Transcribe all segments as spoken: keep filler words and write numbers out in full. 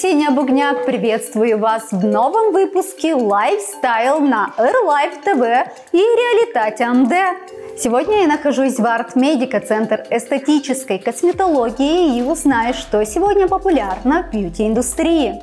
Ксения Бугняк. Приветствую вас в новом выпуске Lifestyle на Эрлайф ТВ и Реалитате МД. Сегодня я нахожусь в Арт Медика, центр эстетической косметологии, и узнаю, что сегодня популярно в бьюти-индустрии.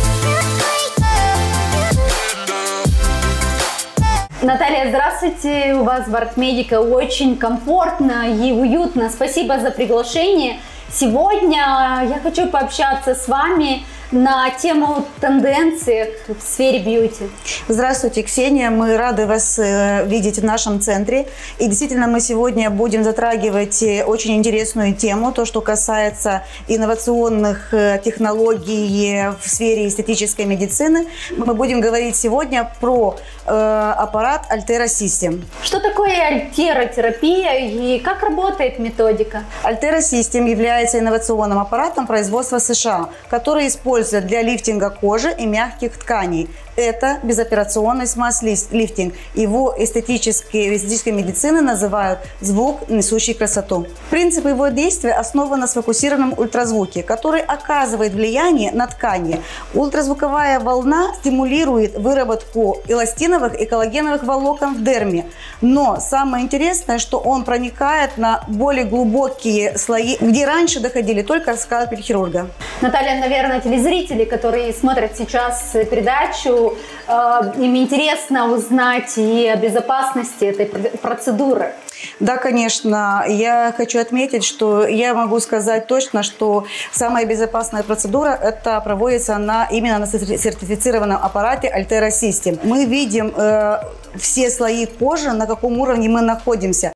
Наталья, здравствуйте! У вас в Арт Медика очень комфортно и уютно. Спасибо за приглашение. Сегодня я хочу пообщаться с вами на тему тенденций в сфере бьюти. Здравствуйте, Ксения. Мы рады вас видеть в нашем центре. И действительно, мы сегодня будем затрагивать очень интересную тему, то, что касается инновационных технологий в сфере эстетической медицины. Мы будем говорить сегодня про э, аппарат Altera System. Что такое альтеротерапия и как работает методика? Altera System является инновационным аппаратом производства США, который используется для лифтинга кожи и мягких тканей. Это безоперационный смаз-лифтинг. Его эстетические, эстетической медицины называют звук, несущий красоту. Принцип его действия основан на сфокусированном ультразвуке, который оказывает влияние на ткани. Ультразвуковая волна стимулирует выработку эластиновых и коллагеновых волокон в дерме. Но самое интересное, что он проникает на более глубокие слои, где раньше доходили только скальпель хирурга. Наталья, наверное, телезрители, которые смотрят сейчас передачу, им интересно узнать и о безопасности этой процедуры. Да, конечно. Я хочу отметить, что я могу сказать точно, что самая безопасная процедура это проводится на, именно на сертифицированном аппарате Altera System. Мы видим э, все слои кожи, на каком уровне мы находимся.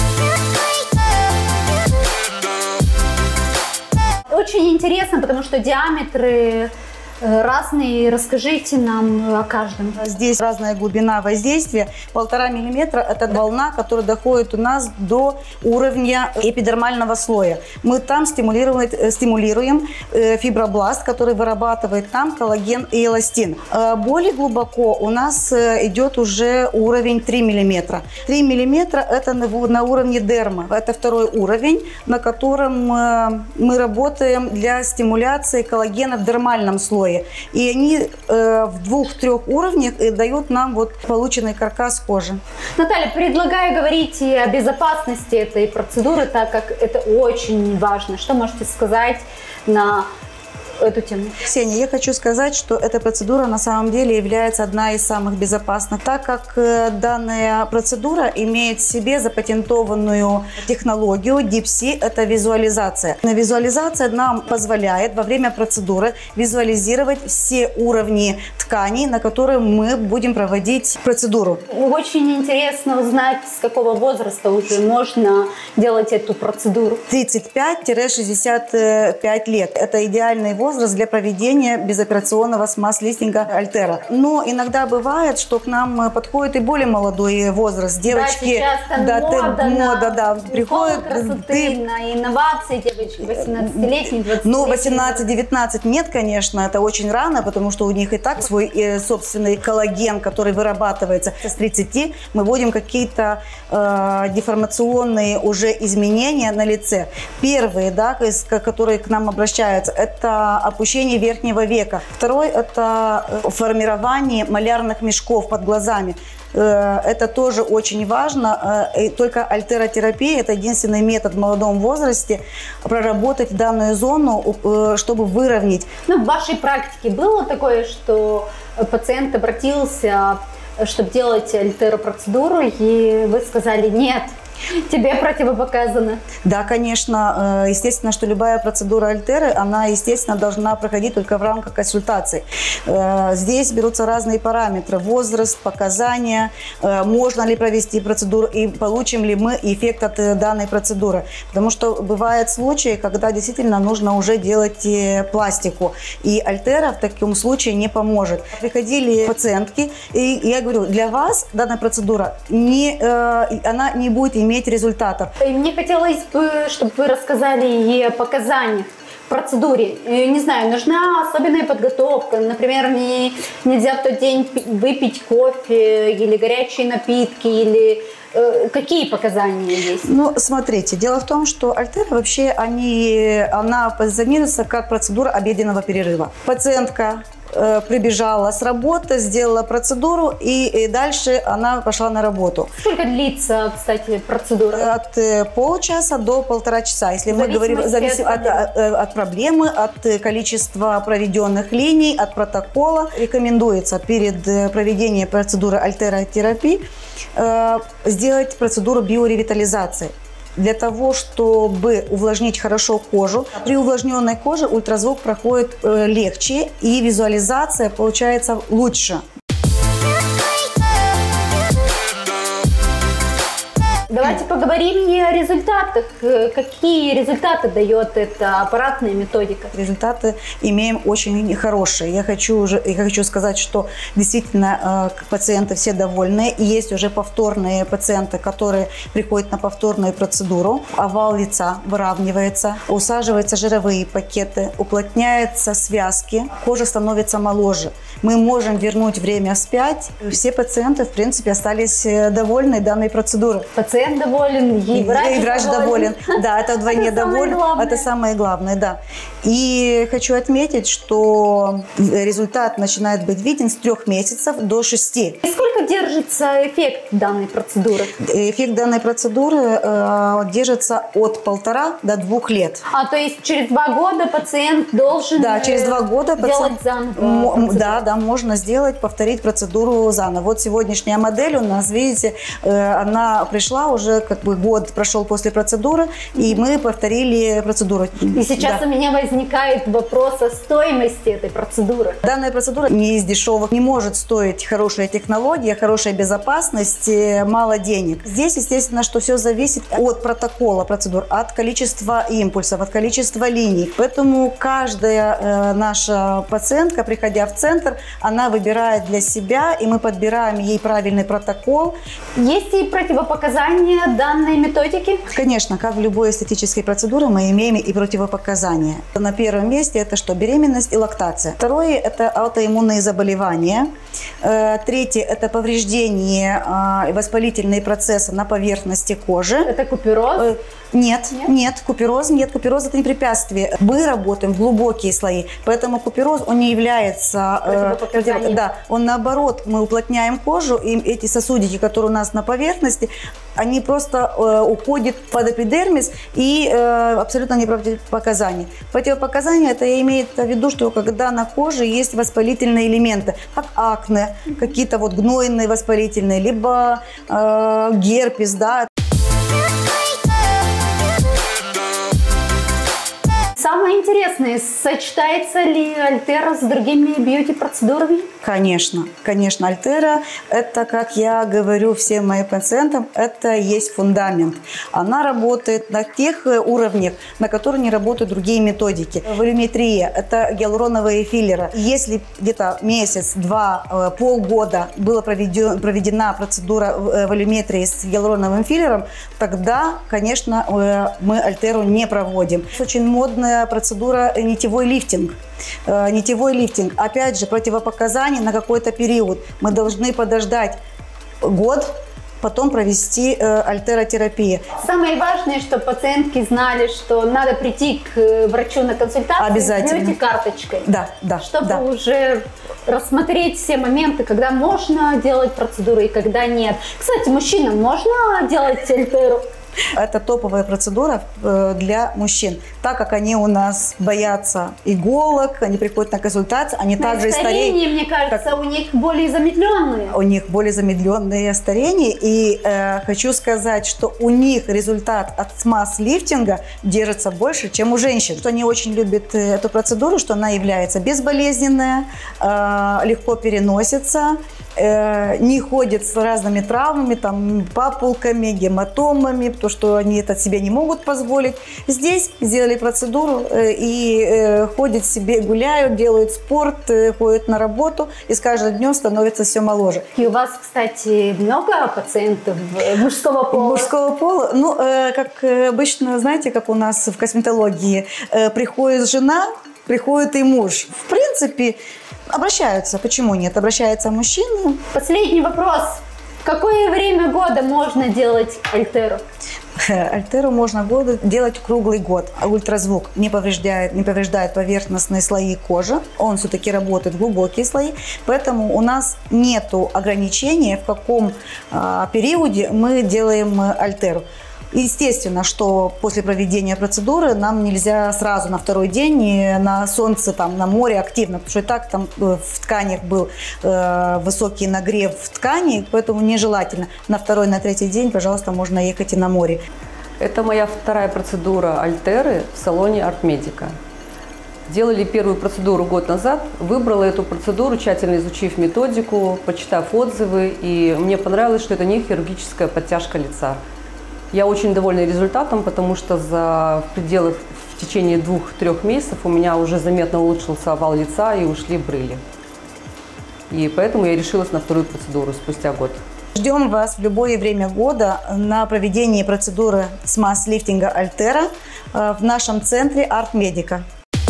Очень интересно, потому что диаметры разные. Расскажите нам о каждом. Здесь разная глубина воздействия. Полтора миллиметра – это волна, которая доходит у нас до уровня эпидермального слоя. Мы там стимулируем, стимулируем фибробласт, который вырабатывает там коллаген и эластин. Более глубоко у нас идет уже уровень три миллиметра. три миллиметра – это на уровне дерма. Это второй уровень, на котором мы работаем для стимуляции коллагена в дермальном слое. И они э, в двух-трех уровнях дают нам вот полученный каркас кожи. Наталья, предлагаю говорить и о безопасности этой процедуры, так как это очень важно. Что можете сказать на эту тему? Ксения, я хочу сказать, что эта процедура на самом деле является одна из самых безопасных, так как данная процедура имеет в себе запатентованную технологию Deep Sea, это визуализация. Визуализация нам позволяет во время процедуры визуализировать все уровни тканей, на которые мы будем проводить процедуру. Очень интересно узнать, с какого возраста уже можно делать эту процедуру. тридцать пять — шестьдесят пять лет. Это идеальный возраст для проведения безоперационного смаз-лифтинга Altera. Но иногда бывает, что к нам подходит и более молодой возраст. Девочки, да, да, мода, мода, на да, приходят, красоты, ты... на инновации, девочки восемнадцатилетние, двадцатилетние. Ну, восемнадцать-девятнадцать нет, конечно, это очень рано, потому что у них и так свой э, собственный коллаген, который вырабатывается. С тридцати мы вводим какие-то э, деформационные уже изменения на лице. Первые, да, которые к нам обращаются, это опущение верхнего века. Второй – это формирование малярных мешков под глазами. Это тоже очень важно. И только альтеротерапия – это единственный метод в молодом возрасте проработать данную зону, чтобы выровнять. Ну, в вашей практике было такое, что пациент обратился, чтобы делать альтеропроцедуру, и вы сказали «нет»? Тебе противопоказано? Да, конечно. Естественно, что любая процедура Альтеры, она, естественно, должна проходить только в рамках консультаций. Здесь берутся разные параметры. Возраст, показания, можно ли провести процедуру и получим ли мы эффект от данной процедуры. Потому что бывают случаи, когда действительно нужно уже делать пластику. И Альтера в таком случае не поможет. Приходили пациентки, и я говорю, для вас данная процедура, не, она не будет иметь иметь результатов. Мне хотелось бы, чтобы вы рассказали и о показаниях процедуре. Не знаю, нужна особенная подготовка. Например, не, нельзя в тот день выпить кофе или горячие напитки, или Э, какие показания есть? Ну, смотрите, дело в том, что Альтера вообще, они, она позиционируется как процедура обеденного перерыва. Пациентка э, прибежала с работы, сделала процедуру, и, и дальше она пошла на работу. Сколько длится, кстати, процедура? От э, получаса до полтора часа. Если мы говорим зависит от, от, от проблемы, от количества проведенных линий, от протокола, рекомендуется перед проведением процедуры альтеротерапии э, сделать процедуру биоревитализации. Для того, чтобы увлажнить хорошо кожу. При увлажненной коже ультразвук проходит э, легче и визуализация получается лучше. Давайте поговорим и о результатах. Какие результаты дает эта аппаратная методика? Результаты имеем очень хорошие. Я хочу, уже, я хочу сказать, что действительно э, пациенты все довольны. И есть уже повторные пациенты, которые приходят на повторную процедуру. Овал лица выравнивается, усаживаются жировые пакеты, уплотняются связки, кожа становится моложе. Мы можем вернуть время вспять. Все пациенты, в принципе, остались довольны данной процедурой. Пациент доволен, и врач, и врач доволен. доволен. Да, это вдвойне это доволен. Самое это самое главное, да. И хочу отметить, что результат начинает быть виден с трех месяцев до шести. И сколько держится эффект данной процедуры? Эффект данной процедуры э, держится от полтора до двух лет. А то есть через два года пациент должен да, через два года делать пациент... заново? Да, да, можно сделать, повторить процедуру заново. Вот сегодняшняя модель у нас, видите, э, она пришла уже, как бы год прошел после процедуры, и мы повторили процедуру. И сейчас да. у меня возникает вопрос о стоимости этой процедуры. Данная процедура не из дешевых, не может стоить хорошая технология, хорошая безопасность, мало денег. Здесь, естественно, что все зависит от протокола процедур, от количества импульсов, от количества линий. Поэтому каждая э, наша пациентка, приходя в центр, она выбирает для себя, и мы подбираем ей правильный протокол. Есть и противопоказания данной методики? Конечно, как в любой эстетической процедуре мы имеем и противопоказания. На первом месте это что? Беременность и лактация. Второе – это аутоиммунные заболевания. Третье – это повреждение и воспалительные процессы на поверхности кожи. Это купероз? Нет, нет, нет, купероз нет, купероз это не препятствие. Мы работаем в глубокие слои, поэтому купероз он не является противопоказанием. Э, да, он наоборот, мы уплотняем кожу, и эти сосудики, которые у нас на поверхности, они просто э, уходят под эпидермис и э, абсолютно не противопоказания. Противопоказания это имеет в виду, что когда на коже есть воспалительные элементы, как акне, какие-то вот гнойные воспалительные, либо э, герпес, да. Самое интересное, сочетается ли Альтера с другими бьюти-процедурами? Конечно, конечно, Альтера, это, как я говорю всем моим пациентам, это есть фундамент. Она работает на тех уровнях, на которых не работают другие методики. Волюметрия – это гиалуроновые филлеры. Если где-то месяц, два, полгода была проведена процедура волюметрии с гиалуроновым филлером, тогда, конечно, мы Альтеру не проводим. Очень модная процедура нитевой лифтинг. Нитевой лифтинг. Опять же, противопоказания на какой-то период. Мы должны подождать год, потом провести э, альтеротерапию. Самое важное, чтобы пациентки знали, что надо прийти к врачу на консультацию обязательно. с бьюти-карточкой. Да, да. Чтобы да. уже рассмотреть все моменты, когда можно делать процедуры и когда нет. Кстати, мужчинам можно делать альтеру? Это топовая процедура для мужчин. Так как они у нас боятся иголок, они приходят на консультацию, они на также старение, мне кажется, как... у них более замедленные. У них более замедленные старения. И э, хочу сказать, что у них результат от смаз-лифтинга держится больше, чем у женщин. Что они очень любят эту процедуру, что она является безболезненная, э, легко переносится, э, не ходит с разными травмами, там, папулками, гематомами, то, что они это себе не могут позволить. Здесь сделали процедуру э, и э, ходят себе, гуляют, делают спорт, э, ходят на работу, и с каждым днем становится все моложе. И у вас, кстати, много пациентов мужского пола? Мужского пола? Ну, э, как обычно, знаете, как у нас в косметологии, э, приходит жена, приходит и муж. В принципе, обращаются. Почему нет? Обращаются мужчины. Последний вопрос. В какое время года можно делать альтеру? Альтеру можно делать круглый год. Ультразвук не повреждает, не повреждает поверхностные слои кожи. Он все-таки работает в глубокие слои. Поэтому у нас нет ограничения, в каком а, периоде мы делаем альтеру. Естественно, что после проведения процедуры нам нельзя сразу на второй день на солнце, там, на море активно, потому что и так там в тканях был э, высокий нагрев в ткани, поэтому нежелательно. На второй, на третий день, пожалуйста, можно ехать и на море. Это моя вторая процедура альтеры в салоне Art-Medica. Делали первую процедуру год назад, выбрала эту процедуру, тщательно изучив методику, почитав отзывы, и мне понравилось, что это не хирургическая подтяжка лица. Я очень довольна результатом, потому что за в пределах в течение двух-трех месяцев у меня уже заметно улучшился овал лица и ушли брыли. И поэтому я решилась на вторую процедуру спустя год. Ждем вас в любое время года на проведении процедуры смаз-лифтинга альтера в нашем центре Art-Medica.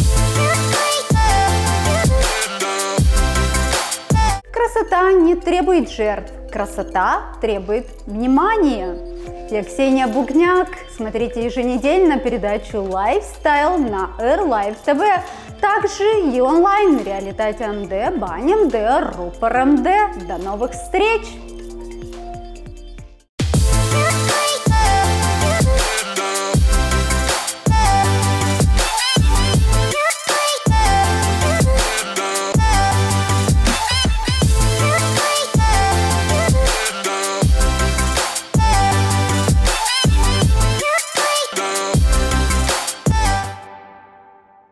Красота не требует жертв, красота требует внимания. Я Ксения Бугняк. Смотрите еженедельно передачу Lifestyle на Эрлайф ТВ. Также и онлайн Реалитати МД, Баня МД, Рупор МД. До новых встреч!